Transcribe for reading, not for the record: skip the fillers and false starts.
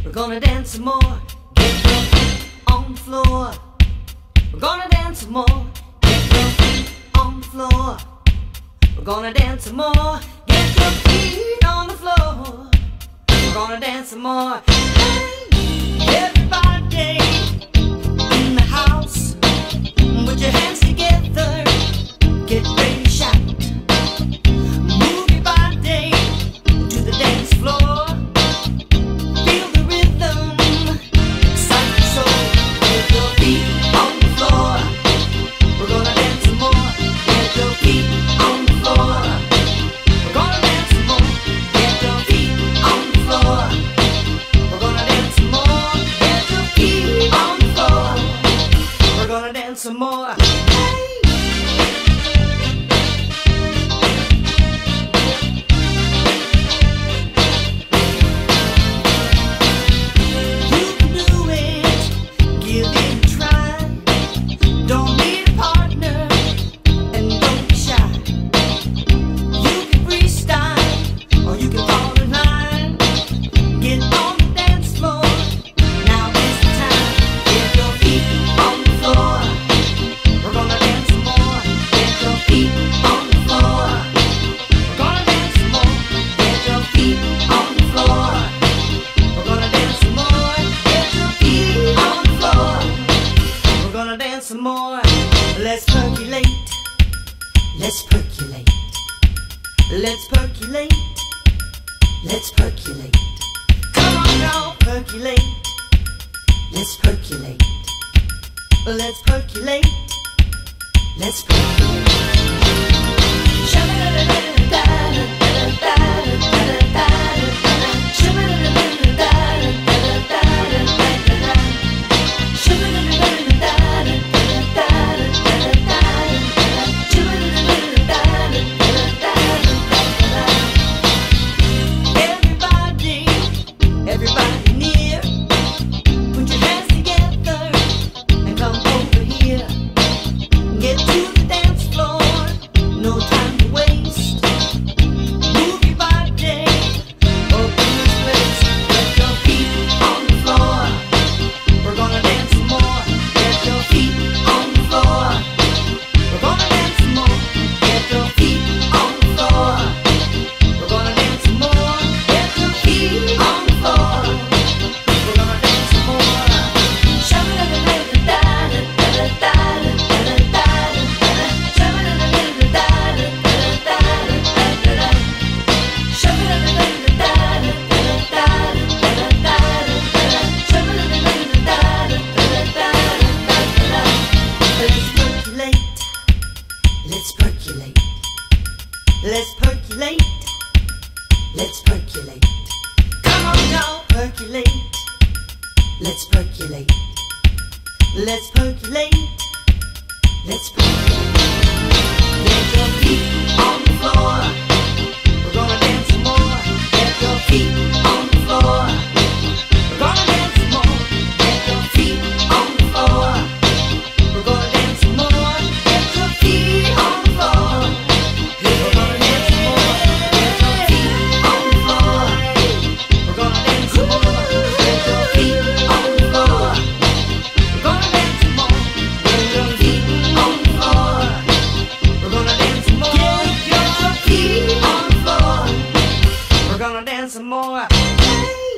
We're gonna dance some more. Get your feet on the floor. We're gonna dance some more. Get your feet on the floor. We're gonna dance some more. Get your feet on the floor. We're gonna dance some more. Hey, everybody in the house, put your hands together. Get ready to shout. Move your body to the dance floor. Feel the rhythm, excite your soul. Get your feet on the floor. We're gonna dance some more. Get your feet on the floor. We're gonna dance some more. Get your feet on the floor. We're gonna dance some more. Get your feet on the floor. We're gonna dance some more. Hey. Some more. Let's percolate. Let's percolate. Let's percolate. Let's percolate. Come on now, percolate. Let's percolate. Let's percolate. Let's percolate. Everybody near, put your hands together and come over here. Get to the dance floor, no time to waste. Move your body, open this place. Get your feet on the floor. We're gonna dance some more. Get your feet on the floor. We're gonna dance some more. Get your feet on the floor. We're gonna dance some more. Get your feet on the floor. Let's percolate. Let's percolate. Let's percolate. Come on now, percolate. Let's percolate. Let's percolate. Let's percolate. Get your feet on the floor. We're gonna dance some more. Get your feet on the floor. We're gonna dance some more. Get your feet on the floor. We're gonna dance some more. Get your feet on the floor. We're gonna dance some more. Get your feet on the floor. We're gonna dance some more. Get your feet on the floor. We're gonna dance some more. Get your feet on the floor. We're gonna dance some more. Get your feet on the floor. We're gonna dance some more.